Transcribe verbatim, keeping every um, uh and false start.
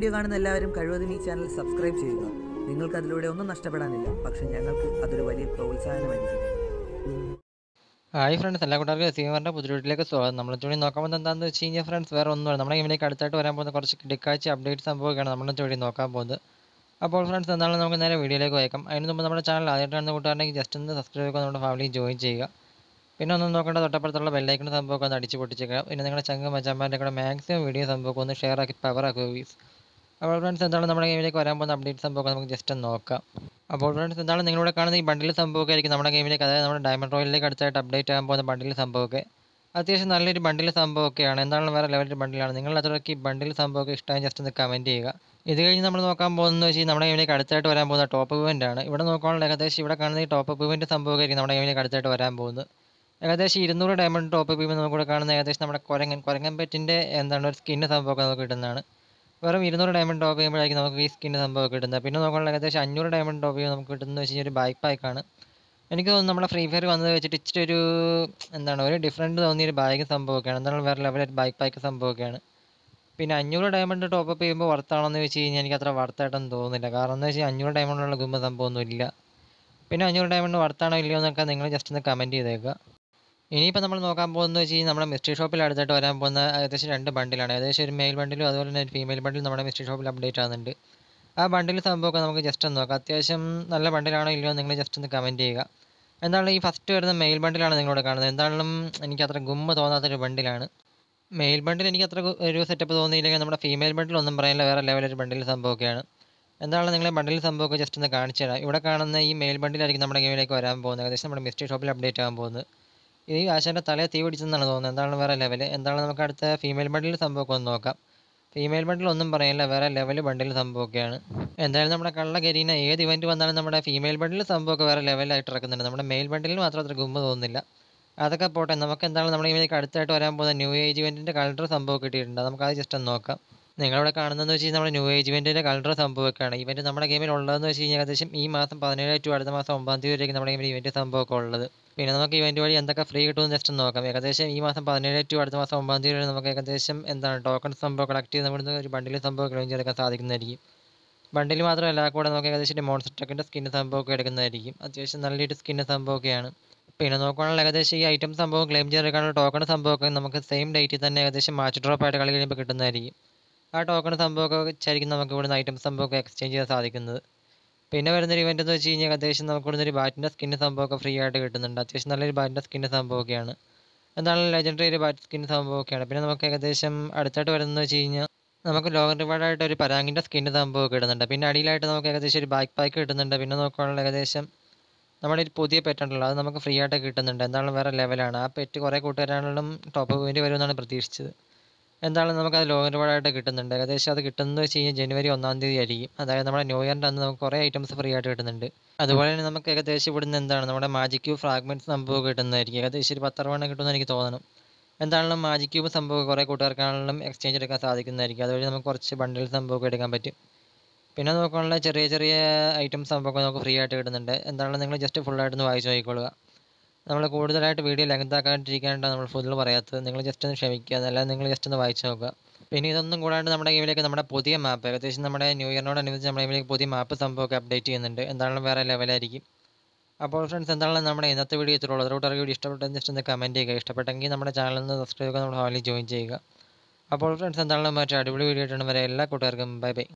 Video കാണുന്ന എല്ലാവരും കഴിവതും ഈ ചാനൽ സബ്സ്ക്രൈബ് ചെയ്യുക. നിങ്ങൾക്ക് അതിലൂടെ ഒന്നും നഷ്ടപ്പെടാനില്ല, പക്ഷേ ഞങ്ങൾക്ക് അതൊരു വലിയ പ്രോത്സാഹനമായിരിക്കും. ഹായ് ഫ്രണ്ട്സ്, എല്ലാ കൂട്ടുകാർക്കും സീമാറിൻ്റെ പുതിയ വീട്ടിലേക്ക് സ്വാഗതം. നമ്മൾ ചൂടി നോക്കാൻ പോകുന്നത് എന്താണെന്ന് വെച്ച് കഴിഞ്ഞാൽ ഫ്രണ്ട്സ് വേറെ ഒന്നുമില്ല, നമ്മുടെ ഗെയിമിലേക്ക് അടുത്തായിട്ട് വരാൻ പോകുന്ന കുറച്ച് കിടക്കാഴ്ച അപ്ഡേറ്റ് സംഭവമൊക്കെയാണ് നമ്മൾ ചൂടി നോക്കാൻ പോകുന്നത്. അപ്പോൾ ഫ്രണ്ട്സ് എന്താണ് നമുക്ക് നേരെ വീഡിയോയിലേക്ക് വയ്ക്കാം. അതിന് മുമ്പ് നമ്മുടെ ചാനൽ ആദ്യമായിട്ടാണ് കൂട്ടുകാരനെങ്കിൽ ജസ്റ്റ് ഒന്ന് സബ്സ്ക്രൈബ് ചെയ്യുക, നമ്മുടെ ഫാമിലി ജോയിൻ ചെയ്യുക. പിന്നെ ഒന്നും നോക്കേണ്ട തൊട്ടപ്പുറത്തുള്ള ബെല്ലൈക്കൺ സംഭവമൊക്കെ ഒന്ന് അടിച്ച് പൊട്ടിച്ചേക്കുക. പിന്നെ നിങ്ങളുടെ ചങ്ങ മച്ചാന്മാരുടെ കൂടെ മാക്സിമം വീഡിയോ സംഭവമൊക്കെ ഒന്ന് ഷെയർ ആക്കി പവർ ആക്കുക വീസ്. അപ്പോൾ ഫ്രണ്ട്സ് എന്താണ് നമ്മുടെ ഗെയിമിലേക്ക് വരാൻ പോകുന്ന അപ്ഡേറ്റ് സംഭവമൊക്കെ നമുക്ക് ജസ്റ്റ് ഒന്ന് നോക്കാം. അപ്പോൾ ഫ്രണ്ട്സ് എന്താണ് നിങ്ങളിവിടെ കാണുന്ന ഈ ബണ്ടിൽ സംഭവമൊക്കെ ആയിരിക്കും നമ്മുടെ ഗെയിമിലേക്ക്, അതായത് നമ്മുടെ ഡയമണ്ട് റോയിലേക്ക് അടുത്തായിട്ട് അപ്ഡേറ്റ് ആകാൻ പോകുന്ന ബണ്ടിൽ സംഭവമൊക്കെ അത്യാവശ്യം നല്ലൊരു ബണ്ടിൽ സംഭവമൊക്കെയാണ്. എന്താണ് വേറെ ലെവലിൽ ബണ്ടിലാണ്. നിങ്ങൾ അത്രയ്ക്ക് ഈ ബണ്ടിൽ സംഭവമൊക്കെ ഇഷ്ടമായി ജസ്റ്റ് ഒന്ന് കമൻറ്റ് ചെയ്യുക. ഇത് കഴിഞ്ഞ് നമ്മൾ നോക്കാൻ പോകുന്നത് വെച്ചാൽ നമ്മുടെ ഗെയിമിലേക്ക് അടുത്തായിട്ട് വരാൻ പോകുന്ന ടോപ്പ് ഇവൻ്റ് ആണ്. ഇവിടെ നോക്കുകയാണെങ്കിൽ ഏകദേശം ഇവിടെ കാണുന്ന ഈ ടോപ്പ് ഇവൻ്റ് സംഭവമൊക്കെ ആയിരിക്കും നമ്മുടെ ഗെയിമിലേക്ക് അടുത്തായിട്ട് വരാൻ പോകുന്നത്. ഏകദേശം ഇരുന്നൂറ് ഡയമണ്ട് ടോപ്പ് ഇവൻ്റ് നമുക്കിവിടെ കാണുന്ന ഏകദേശം നമ്മുടെ കുരങ്ങൻ കുരങ്ങൻ പെറ്റിൻ്റെ എന്താണ് ഒരു സ്കിന്ന് സംഭവമൊക്കെ നമുക്ക് കിട്ടുന്നതാണ്. വെറും ഇരുന്നൂറ് ഡയമണ്ട് ടോപ്പ് ചെയ്യുമ്പോഴായിരിക്കും നമുക്ക് ഈ സ്കിന്ന് സംഭവം കിട്ടുന്നത്. പിന്നെ നോക്കുകയാണെങ്കിൽ ഏകദേശം അഞ്ഞൂറ് ഡയമണ്ട് ടോപ്പ് ചെയ്യുമ്പോൾ നമുക്ക് കിട്ടുന്നത് വെച്ച് കഴിഞ്ഞാൽ ഒരു ബാക്ക് പാക്കാണ്. എനിക്ക് തോന്നുന്നു നമ്മുടെ ഫ്രീ ഫയർ വന്നത് വെച്ചിട്ട് ഇച്ചിരി ഒരു എന്താണ് ഒരു ഡിഫറൻറ്റ് തോന്നിയൊരു ബാഗ് സംഭവമൊക്കെയാണ്. എന്താണ് വേറെ ലെവലൊരു ബാക്ക് പാക്ക് സംഭവമൊക്കെയാണ്. പിന്നെ അഞ്ഞൂറ് ഡയമണ്ട് ടോപ്പ് അപ്പ് ചെയ്യുമ്പോൾ വർത്താണെന്ന് വെച്ച് കഴിഞ്ഞാൽ എനിക്ക് അത്ര വർത്തായിട്ടൊന്നും തോന്നുന്നില്ല. കാരണം എന്ന് വെച്ചാൽ അഞ്ഞൂറ് ഡയമണ്ടുള്ള ഗുമ്പ സംഭവമൊന്നും ഇല്ല. പിന്നെ അഞ്ഞൂറ് ഡയമണ്ട് വർത്താണോ ഇല്ലയോ എന്നൊക്കെ നിങ്ങൾ ജസ്റ്റ് ഒന്ന് കമൻറ്റ് ചെയ്തേക്കുക. ഇനിയിപ്പോൾ നമ്മൾ നോക്കാൻ പോകുന്നത് വെച്ച് കഴിഞ്ഞാൽ നമ്മുടെ മിസ്റ്ററി ഷോപ്പിൽ അടുത്തായിട്ട് വരാൻ പോകുന്ന ഏകദേശം രണ്ട് ബണ്ടിലാണ്. ഏകദേശം ഒരു മെയിൽ ബണ്ടിലും അതുപോലെ തന്നെ ഒരു ഫീമെയിൽ ബണ്ടിലും നമ്മുടെ മിസ്റ്ററി ഷോപ്പിൽ അപ്ഡേറ്റ് ആകുന്നുണ്ട്. ആ ബണ്ടിൽ സംഭവമൊക്കെ നമുക്ക് ജസ്റ്റ് ഒന്ന് നോക്കാം. അത്യാവശ്യം നല്ല ബണ്ടിലാണോ ഇല്ലയോ നിങ്ങൾ ജസ്റ്റ് ഒന്ന് കമൻറ്റ് ചെയ്യുക. എന്തായാലും ഈ ഫസ്റ്റ് വരുന്ന മെയിൽ ബണ്ടിലാണ് നിങ്ങളിവിടെ കാണുന്നത്. എന്തായാലും എനിക്ക് അത്ര ഗുമ്മ തോന്നാത്തൊരു ബണ്ടിലാണ്. മെയിൽ ബണ്ടിൽ എനിക്ക് അത്ര ഒരു സെറ്റപ്പ് തോന്നിയില്ലെങ്കിൽ നമ്മുടെ ഫീമെയിൽ ബണ്ടിൽ ഒന്നും പറയാനില്ല, വേറെ ലെവലൊരു ബണ്ടിൽ സംഭവമൊക്കെയാണ്. എന്താണ് നിങ്ങളെ ബണ്ടിൽ സംഭവമൊക്കെ ജസ്റ്റ് ഒന്ന് കാണിച്ചു തരാം. ഇവിടെ കാണുന്ന ഈ മെയിൽ ബണ്ടിലായിരിക്കും നമ്മുടെ ഗെയിമിലേക്ക് വരാൻ പോകുന്നത്. ഏകദേശം നമ്മുടെ മിസ്റ്ററി ഷോപ്പിൽ അപ്ഡേറ്റ് ആകാൻ പോകുന്നത്. ഈ ആശാൻ്റെ തലയെ തീ പിടിച്ചെന്നാണ് തോന്നുന്നത്. എന്താണ് വേറെ ലെവൽ. എന്താണ് നമുക്ക് അടുത്ത ഫീമെയിൽ ബണ്ടിൽ സംഭവമൊക്കെ ഒന്ന് നോക്കാം. ഫീമെയിൽ ബണ്ടിൽ ഒന്നും പറയാനില്ല, വേറെ ലെവൽ ബണ്ടിൽ സംഭവമൊക്കെയാണ്. എന്തായാലും നമ്മുടെ കള്ള ഗരീന ഏത് ഇവൻറ്റ് വന്നാലും നമ്മുടെ ഫീമെയിൽ ബണ്ടിൽ സംഭവമൊക്കെ വേറെ ലെവലായിട്ട് ഇറക്കുന്നുണ്ട്. നമ്മുടെ മെയിൽ ബണ്ടിൽ മാത്രം അത്ര ഗുമ്മ തോന്നുന്നില്ല. അതൊക്കെ പോട്ടെ, നമുക്ക് എന്താണ് നമ്മുടെ ഇതിലേക്ക് അടുത്തായിട്ട് വരാൻ പോകുന്ന ന്യൂ ഏജ് ഇവൻറ്റിൻ്റെ കളർ സംഭവം കിട്ടിയിട്ടുണ്ട്. നമുക്ക് അത് ജസ്റ്റ് ഒന്ന് നോക്കാം. നിങ്ങളിവിടെ കാണുന്നതെന്ന് വെച്ച് കഴിഞ്ഞാൽ നമ്മുടെ ന്യൂ ഏജ് ഇവൻറ്റിൻ്റെ കളർ സംഭവമൊക്കെയാണ്. ഇവൻറ്റ് നമ്മുടെ ഗെയിമിൽ ഉള്ളതെന്ന് വെച്ച് കഴിഞ്ഞാൽ ഏകദേശം ഈ മാസം പതിനേഴ് ടു അടുത്ത മാസം ഒമ്പതാം തീയതി വരെയൊക്കെ നമ്മുടെ ഗെയിമിൽ ഇവൻറ്റ് സംഭവമൊക്കെ ഉള്ളത്. പിന്നെ നമുക്ക് ഇവൻറ്റ് വഴി എന്തൊക്കെ ഫ്രീ കിട്ടുമെന്ന് ജസ്റ്റ് ഒന്ന് നോക്കാം. ഏകദേശം ഈ മാസം പതിനേഴ് ടു അടുത്ത മാസം ഒമ്പതാം തീയതി വരെ നമുക്ക് ഏകദേശം എന്താണ് ടോക്കൺ സംഭവം കളക്ട് ചെയ്ത് നമ്മുടെ ഒരു ബണ്ടിൽ സംഭവം ക്ലെയിം ചെയ്തെടുക്കാൻ സാധിക്കുന്നതായിരിക്കും. ബണ്ടിൽ മാത്രമല്ല കൂടെ നമുക്ക് ഏകദേശം മോൺസ്റ്റർ ട്രക്കിൻ്റെ സ്കിന്ന് സംഭവമൊക്കെ എടുക്കുന്നതായിരിക്കും. അത്യാവശ്യം നല്ലൊരു സ്കിന്ന് സംഭവമൊക്കെയാണ്. പിന്നെ നോക്കുകയാണെങ്കിൽ ഏകദേശം ഈ ഐറ്റം സംഭവം ക്ലെയിം ചെയ്തെടുക്കാനുള്ള ടോക്കൺ സംഭവമൊക്കെ നമുക്ക് സെയിം ഡേറ്റിൽ തന്നെ ഏകദേശം മാച്ച് ഡ്രോപ്പ് ആയിട്ട് കളി കഴിയുമ്പോൾ കിട്ടുന്നതായിരിക്കും. ആ ടോക്കൺ സംഭവമൊക്കെ വെച്ചായിരിക്കും നമുക്ക് ഇവിടുന്ന് ഐറ്റം സംഭവമൊക്കെ എക്സ്ചേഞ്ച് ചെയ്യാൻ സാധിക്കുന്നത്. പിന്നെ വരുന്നൊരു ഇവൻ്റ് എന്ന് വെച്ച് കഴിഞ്ഞാൽ ഏകദേശം നമുക്ക് ഇവിടുന്ന് ഒരു ബാറ്റിൻ്റെ സ്കിന്ന് സംഭവമൊക്കെ ഫ്രീ ആയിട്ട് കിട്ടുന്നുണ്ട്. അത്യാവശ്യം നല്ലൊരു ബാറ്റിൻ്റെ സ്കിന്ന് സംഭവമൊക്കെയാണ്. എന്താണ് ലെജൻഡറി ഒരു ബാറ്റ് സ്കിന്ന് സംഭവമൊക്കെയാണ്. പിന്നെ നമുക്ക് ഏകദേശം അടുത്തായിട്ട് വരുന്നതെന്ന് വെച്ച് കഴിഞ്ഞാൽ നമുക്ക് ലോഗർ റിവാർഡായിട്ട് ഒരു പരാങ്കിൻ്റെ സ്കിന്ന് സംഭവമൊക്കെ ഇടുന്നുണ്ട്. പിന്നെ അടിയിലായിട്ട് നമുക്ക് ഏകദേശം ഒരു ബാക്ക് പാക്ക് കിട്ടുന്നുണ്ട്. പിന്നെ നോക്കുകയാണെങ്കിൽ ഏകദേശം നമ്മുടെ ഒരു പുതിയ പെറ്റ് ഉണ്ടല്ലോ, അത് നമുക്ക് ഫ്രീ ആയിട്ട് കിട്ടുന്നുണ്ട്. എന്താണ് വേറെ ലെവലാണ്. ആ പെറ്റ് കുറേ കൂട്ടുകാരാണെങ്കിലും ടോപ്പ് പോയിന്റ് വരുമെന്നാണ് പ്രതീക്ഷിച്ചത്. എന്താണ് നമുക്കത് ലോഗർ റിവാർഡായിട്ട് കിട്ടുന്നുണ്ട്. ഏകദേശം അത് കിട്ടുന്നത് വെച്ച് കഴിഞ്ഞാൽ ജനുവരി ഒന്നാം തീയതി ആയിരിക്കും. അതായത് നമ്മുടെ ന്യൂ ഇയറിൻ്റെ അന്ന് നമുക്ക് കുറേ ഐറ്റംസ് ഫ്രീ ആയിട്ട് കിട്ടുന്നുണ്ട്. അതുപോലെ തന്നെ നമുക്ക് ഏകദേശം ഇവിടുന്ന് എന്താണ് നമ്മുടെ മാജിക് ക്യൂബ് ഫ്രാഗ്മെൻറ്റ്സ് സംഭവം കിട്ടുന്നതായിരിക്കും. ഏകദേശം ഒരു പത്തറുപണ്ണം കിട്ടുമെന്ന് എനിക്ക് തോന്നണം. എന്താണെങ്കിലും മാജിക് ക്യൂബ് സംഭവം കുറേ കൂട്ടുകാർക്കാണെങ്കിലും എക്സ്ചേഞ്ച് എടുക്കാൻ സാധിക്കുന്നതായിരിക്കും. അതുവഴി നമുക്ക് കുറച്ച് ബണ്ടിൽ സംഭവമൊക്കെ എടുക്കാൻ പറ്റും. പിന്നെ നോക്കാനുള്ള ചെറിയ ചെറിയ ഐറ്റംസ് സംഭവമൊക്കെ നമുക്ക് ഫ്രീ ആയിട്ട് കിട്ടുന്നുണ്ട്. എന്താണെങ്കിലും നിങ്ങൾ ജസ്റ്റ് ഫുള്ളായിട്ടൊന്ന് വായിച്ച് നോക്കിക്കൊള്ളുക. നമ്മൾ കൂടുതലായിട്ട് വീഡിയോ ലെങ്ത് ആക്കാണ്ടിരിക്കാനായിട്ടാണ് നമ്മൾ ഫുൾ പറയാത്തത്. നിങ്ങൾ ജസ്റ്റ് ഒന്ന് ക്ഷമിക്കുക, അല്ലാതെ നിങ്ങൾ ജസ്റ്റ് ഒന്ന് വായിച്ച് നോക്കുക. പിന്നെ ഇതൊന്നും കൂടാണ്ട് നമ്മുടെ ഗെയിമിലേക്ക് നമ്മുടെ പുതിയ മാപ്പ് ഏകദേശം നമ്മുടെ ന്യൂ ഇയറിനോടനുബന്ധിച്ച് നമ്മുടെ ഗെയിമിലേക്ക് പുതിയ മാപ്പ് സംഭവമൊക്കെ അപ്ഡേറ്റ് ചെയ്യുന്നുണ്ട്. എന്താണെങ്കിലും വേറെ ലെവലായിരിക്കും. അപ്പോൾ ഫ്രണ്ട്സ് എന്താണെങ്കിലും നമ്മുടെ ഇന്നത്തെ വീഡിയോ ഇത്രയുള്ളൂ. അതോട്ട് വീഡിയോ ഇഷ്ടപ്പെട്ടെന്ന് ജസ്റ്റ് ഒന്ന് കമൻറ്റ് ചെയ്യുക. ഇഷ്ടപ്പെട്ടെങ്കിൽ നമ്മുടെ ചാനലിൽ നിന്ന് സബ്സ്ക്രൈബ് ചെയ്യുക, നമ്മുടെ ഫാമിലി ജോയിൻ ചെയ്യുക. അപ്പോൾ ഫ്രണ്ട്സ് എന്താണെങ്കിലും മറ്റേ അടിപൊളി വീഡിയോ ആയിട്ടാണ് വരെ എല്ലാ കൂട്ടുകാർക്കും ബൈ ബൈ.